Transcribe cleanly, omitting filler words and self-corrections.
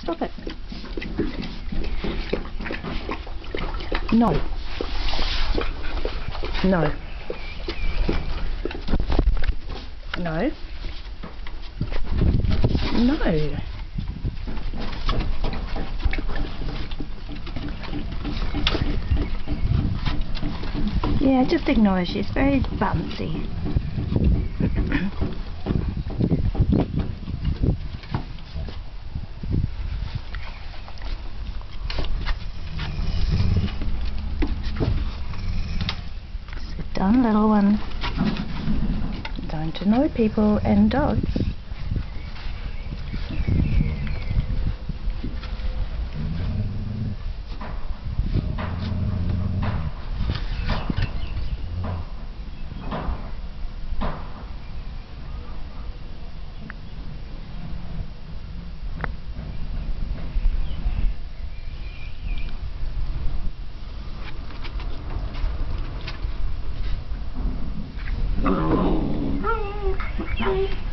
Stop it. No. No. No. No. Yeah, just ignore her. She's very bouncy. Sit down, little one. Don't annoy people and dogs. Oh.